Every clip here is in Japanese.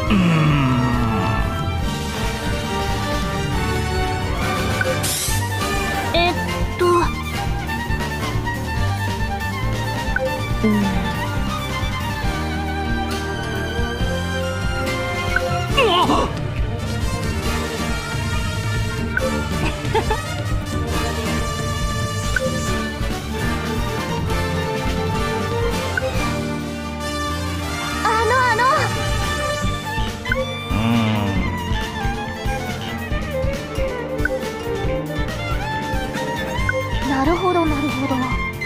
えっとなるほどなるほど。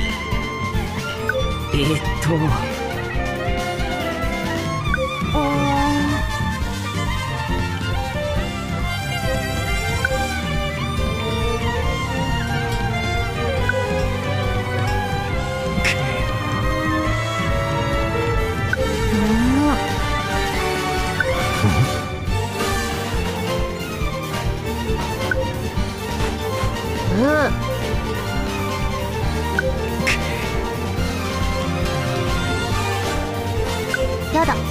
やだ。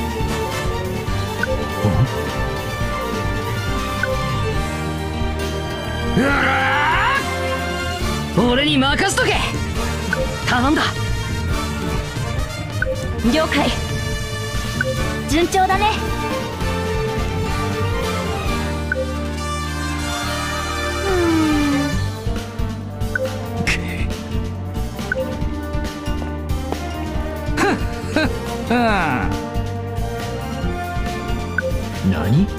俺に任せとけ。頼んだ。 了解。順調だね。 何？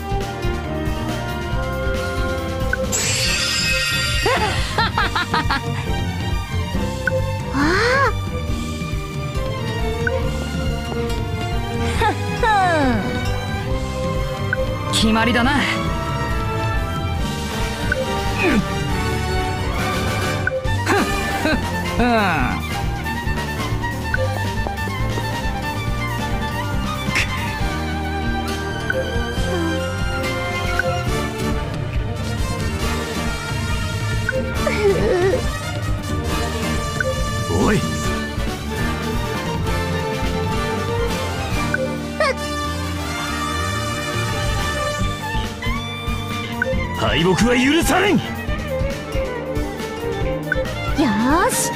決まりだな。おい。敗北は許されん。 よーし。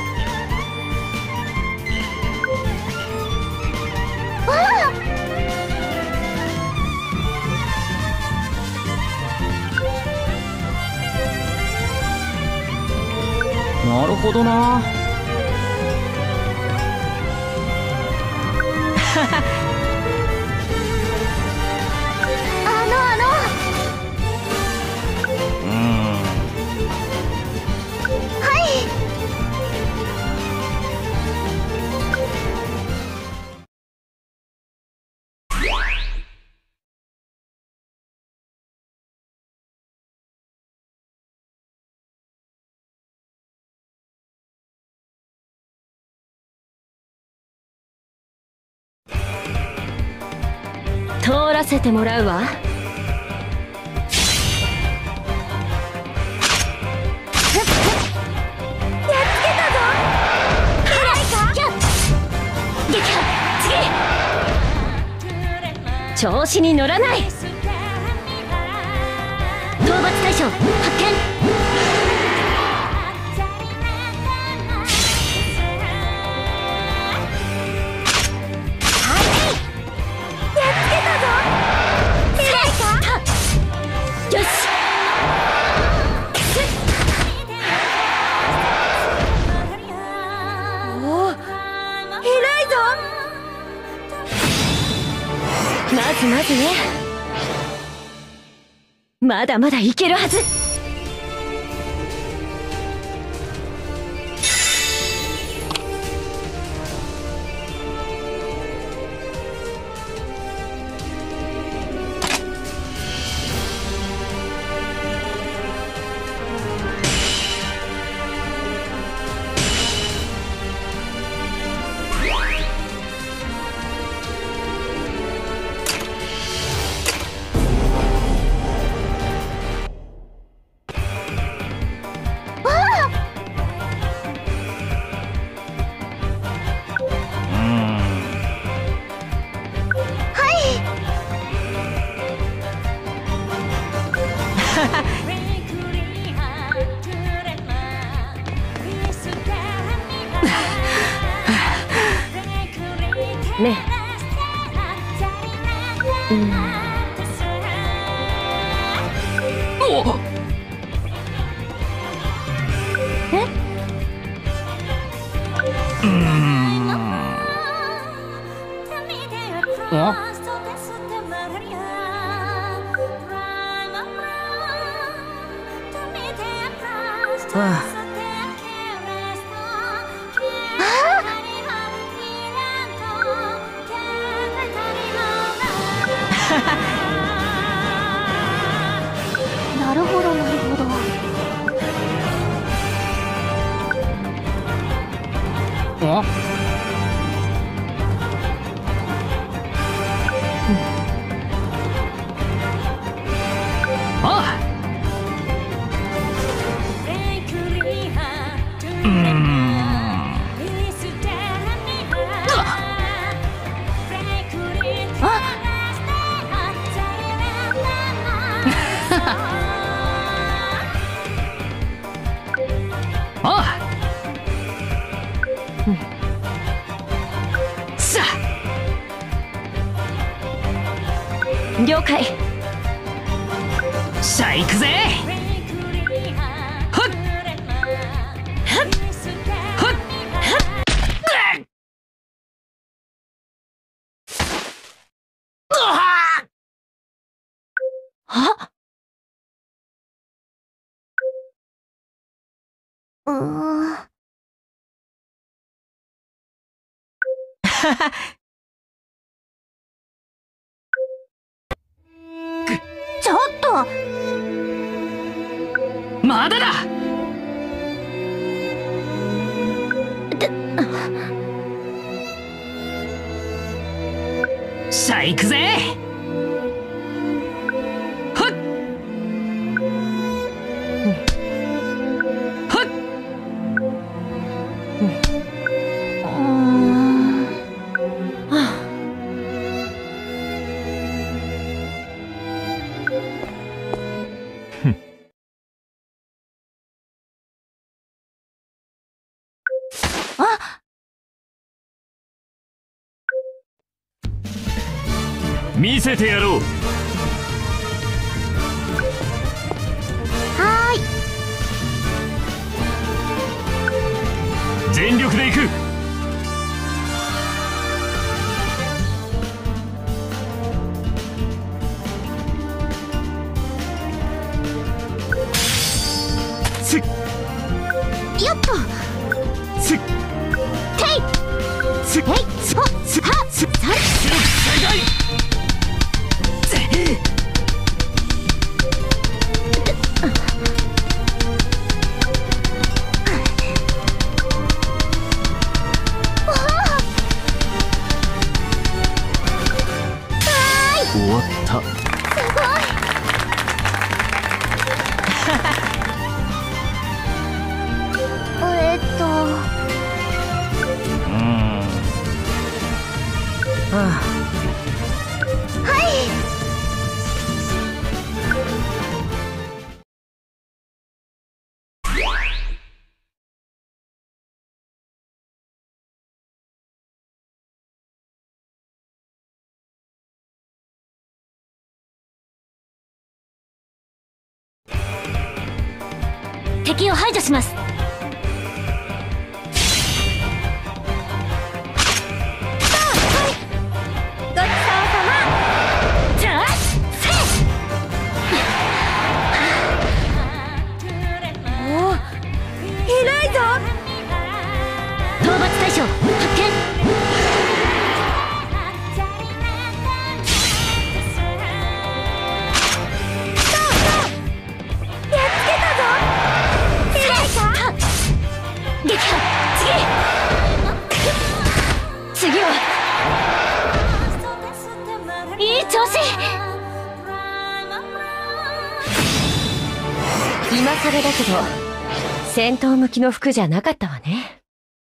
なるほどな。 通らせてもらうわ。調子に乗らない。討伐対象発見。まずね。まだまだいけるはず。 おなるほどなるほど。 了解。 さあ行くぜ。はっはっはっあ、 ちょっとまだだ。さあ行くぜ。はっはっ見せてやろう。 はーい。 全力で行く。すっよっとすっていすっえいそはすっさすっ最大。終わった。 敵を排除します。ごちそうさま。じゃあせおお偉いぞ。討伐対象発見。次はいい調子。 今更だけど戦闘向きの服じゃなかったわね。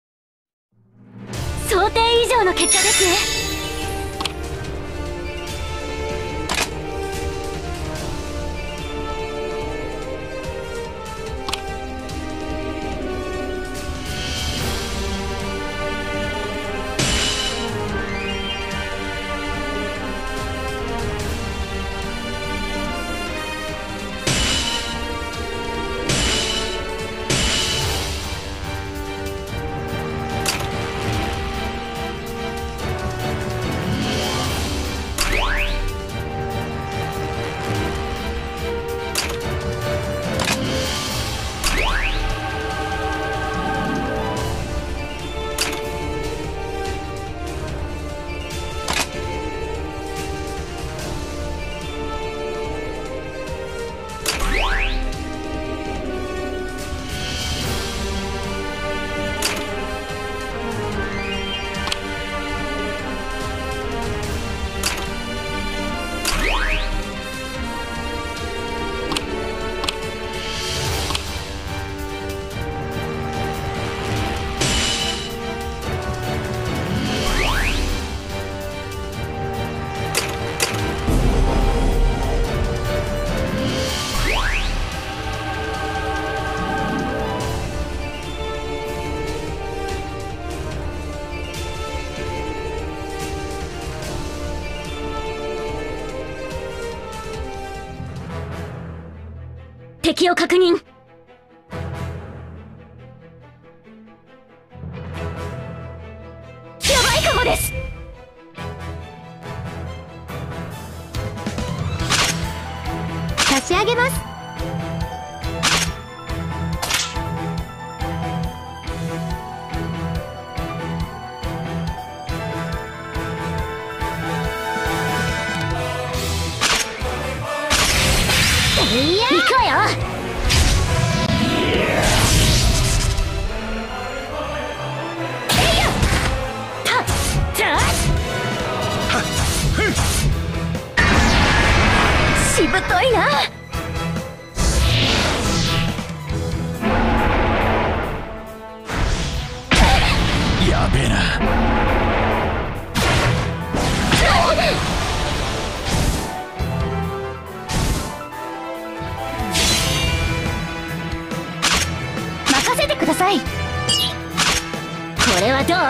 想定以上の結果ですね。 敵を確認。やばいかもです。差し上げます。行くわよ。しぶといな。 やべえな。 任せてください。これはどう？力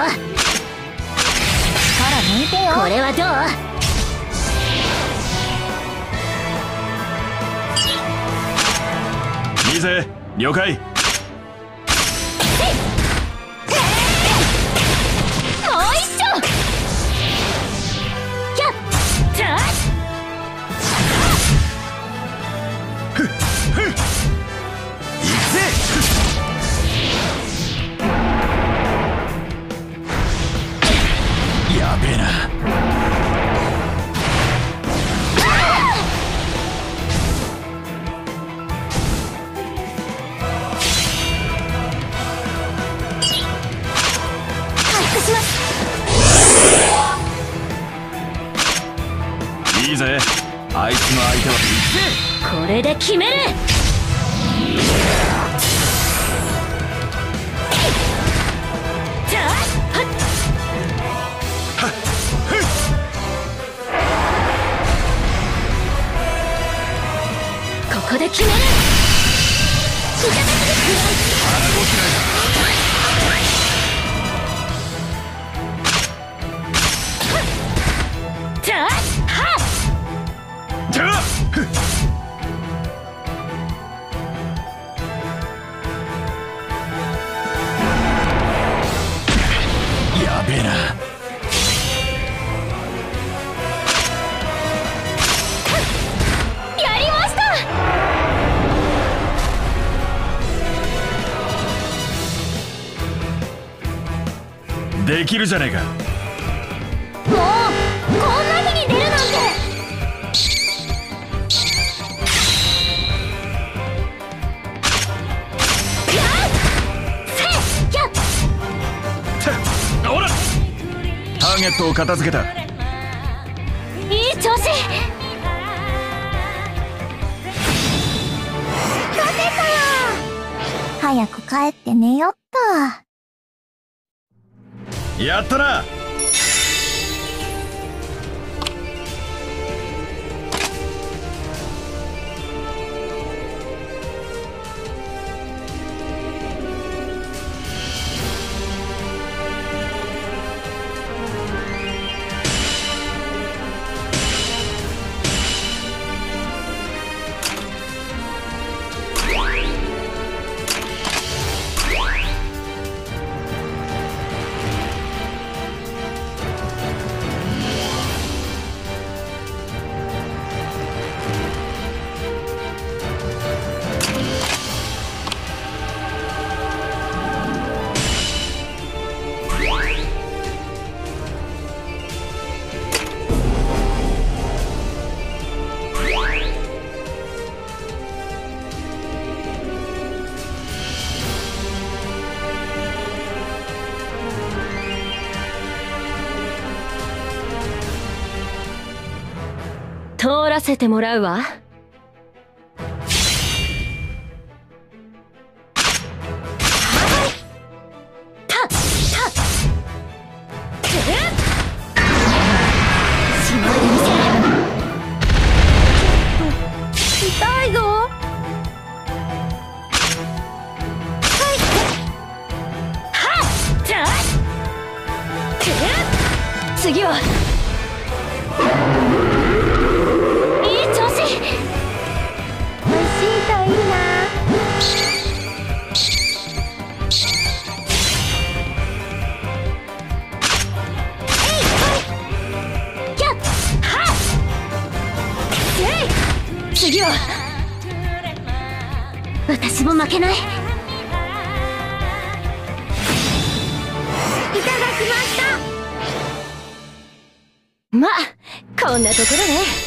抜いてよ。これはどう？ いいぜ、了解。 もう一丁。やっじゃあ行くぜ。やべえな。いいぜ、あいつの相手は。 これで決める。じゃあここで決める。 腹ごしらえだ。 じゃあじゃあやべえな。 やりました。 できるじゃねえか。 もうこんな日に出るなんて。 ほら、ターゲットを片付けた。 いい調子。勝てたよ。早く帰って寝よっと。 やったな。 通らせてもらうわ。 痛いぞ。次は。いい調子。 次は私も負けない。いただきました。 まあこんなところね。